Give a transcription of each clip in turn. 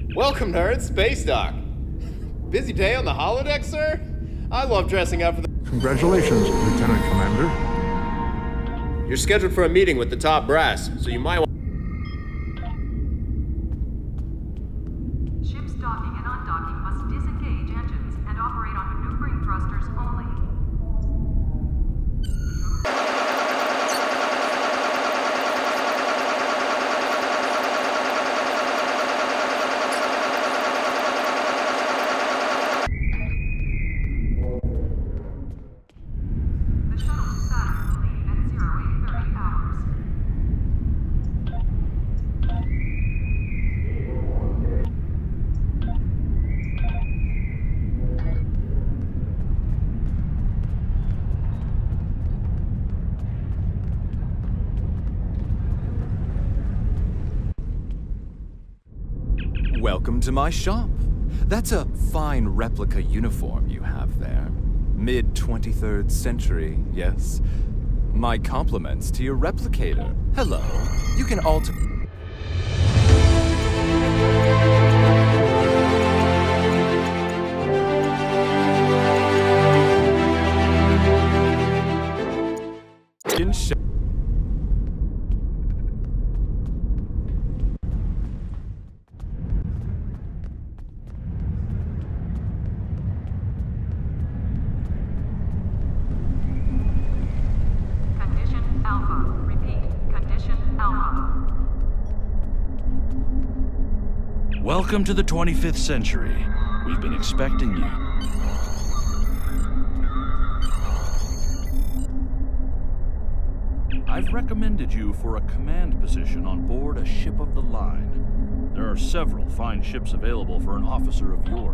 Welcome, nerds. Space Dock. Busy day on the holodeck, sir? I love dressing up for the... Congratulations, Lieutenant Commander. You're scheduled for a meeting with the top brass, so you might want... Ships docking and undocking must disengage engines and operate on maneuvering thrusters only. Welcome to my shop. That's a fine replica uniform you have there. Mid-23rd century, yes? My compliments to your replicator. Hello. You can alter... Welcome to the 25th century. We've been expecting you. I've recommended you for a command position on board a ship of the line. There are several fine ships available for an officer of your...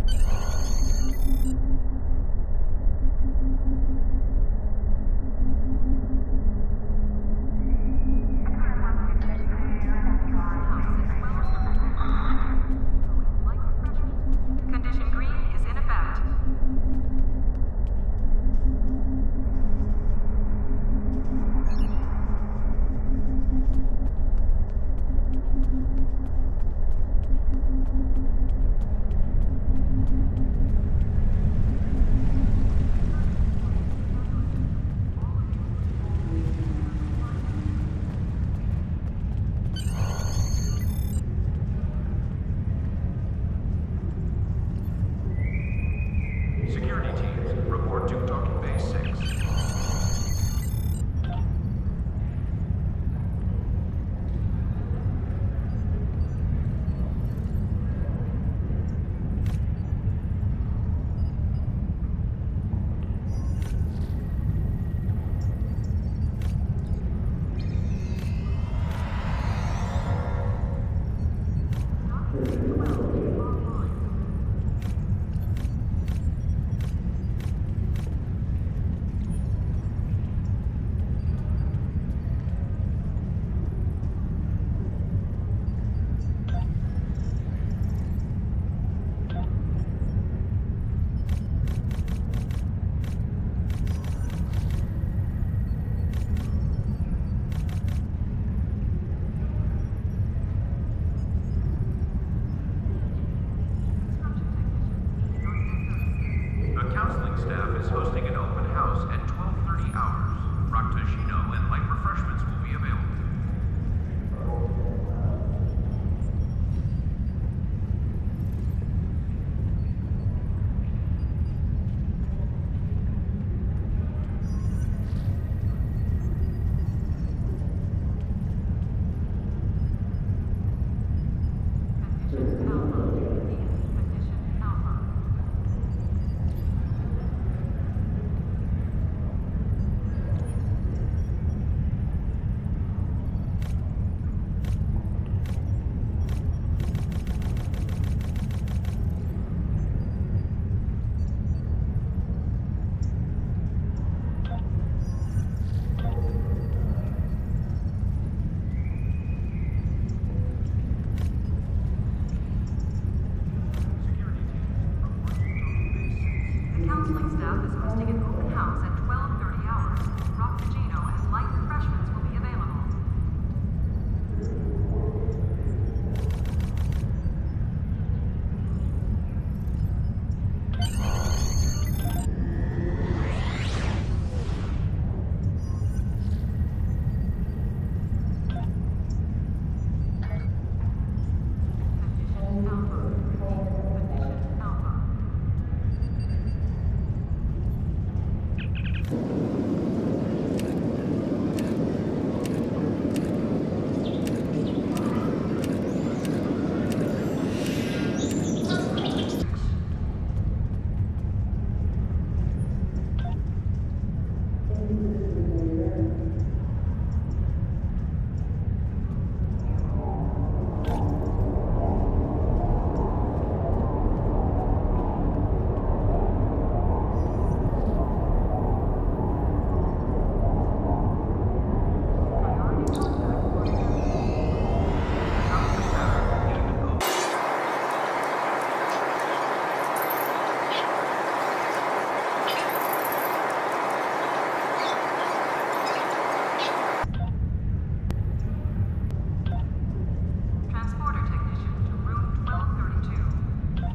Transporter technician to room 1232.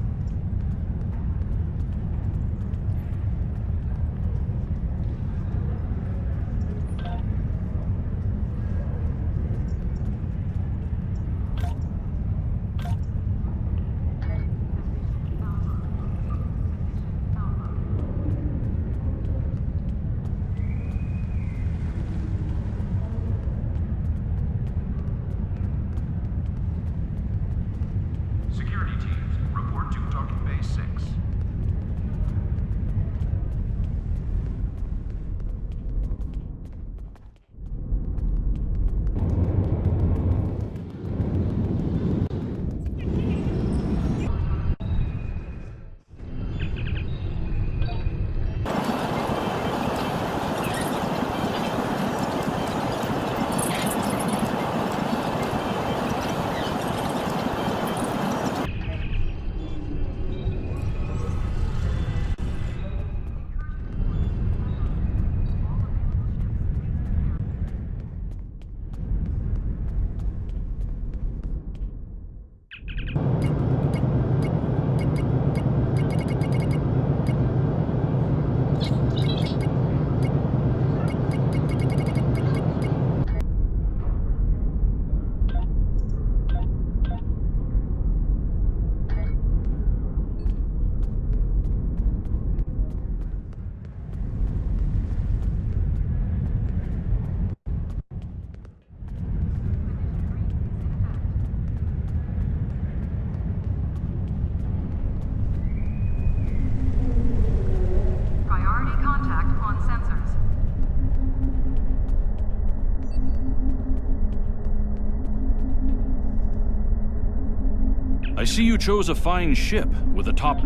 Security teams, report to Talking Base 6. Priority contact on sensors. I see you chose a fine ship with a top.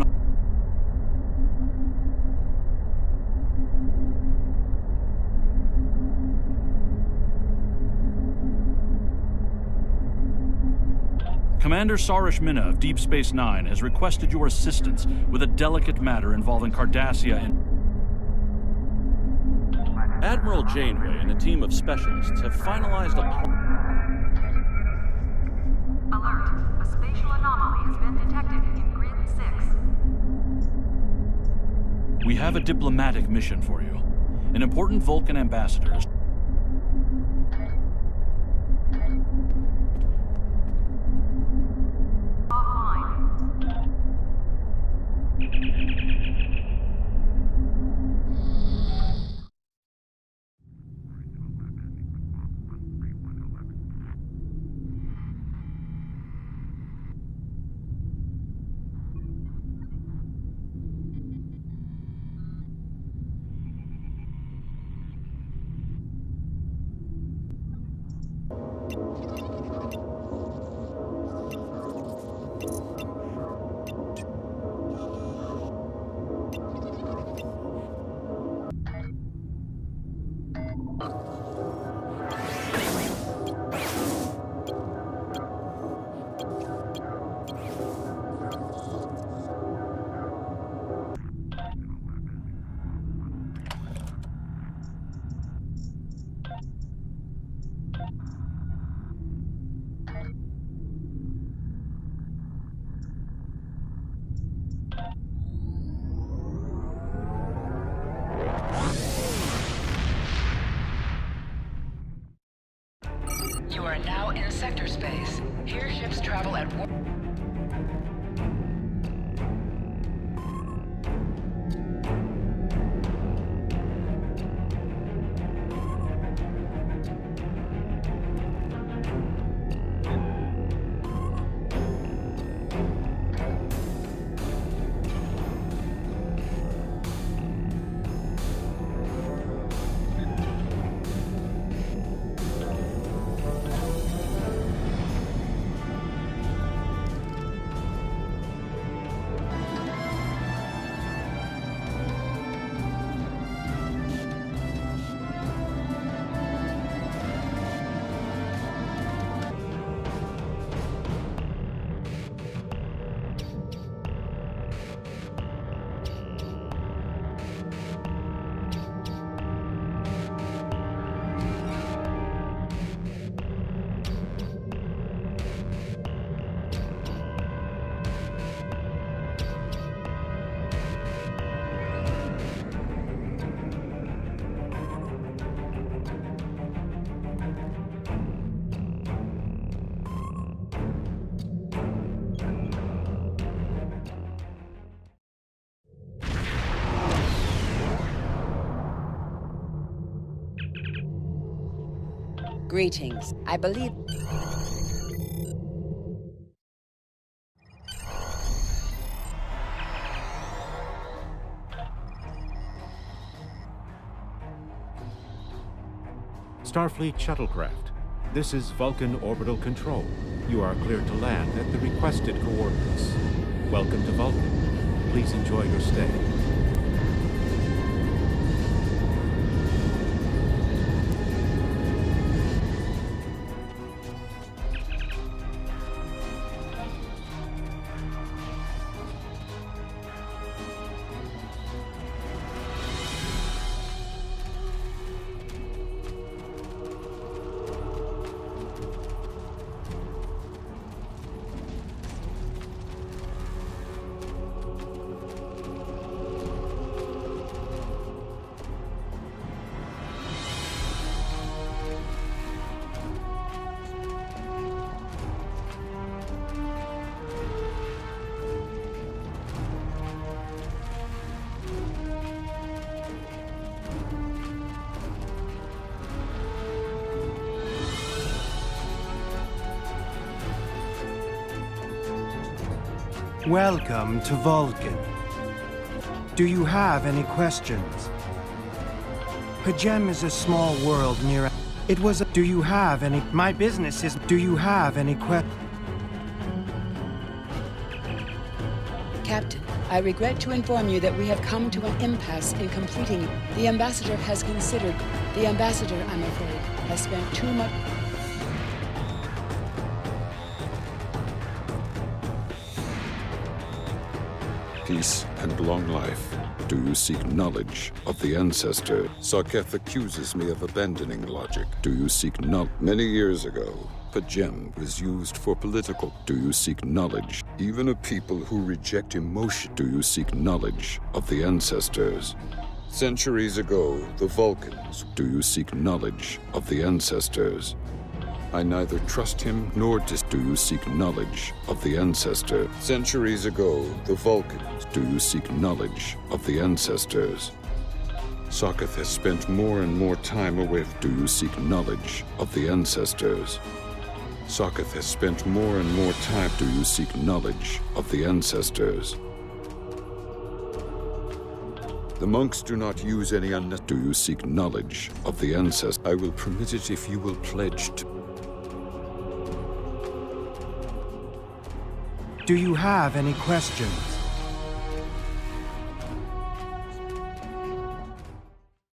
Commander Sarish Minna of Deep Space Nine has requested your assistance with a delicate matter involving Cardassia and... Admiral Janeway and a team of specialists have finalized a... Alert. A spatial anomaly has been detected in Grid 6. We have a diplomatic mission for you. An important Vulcan ambassador is... Offline. You are now in sector space. Here ships travel at warp. Greetings. I believe... Starfleet shuttlecraft. This is Vulcan Orbital Control. You are cleared to land at the requested coordinates. Welcome to Vulcan. Please enjoy your stay. Welcome to Vulcan. Do you have any questions? Pajem is a small world near... It was a... Do you have any... My business is... Do you have any Captain, I regret to inform you that we have come to an impasse in completing... The Ambassador has considered... The Ambassador, I'm afraid, has spent too much... Peace and long life. Do you seek knowledge of the ancestor? Sarketh accuses me of abandoning logic. Do you seek knowledge? Many years ago, Pajem was used for political. Do you seek knowledge? Even of people who reject emotion. Do you seek knowledge of the ancestors? Centuries ago, the Vulcans. Do you seek knowledge of the ancestors? I neither trust him nor do you seek knowledge of the ancestor. Centuries ago, the Vulcans. Do you seek knowledge of the ancestors? Sarketh has spent more and more time away. Do you seek knowledge of the ancestors? Sarketh has spent more and more time. Do you seek knowledge of the ancestors? The monks do not use any Do you seek knowledge of the ancestors? I will permit it if you will pledge to... Do you have any questions?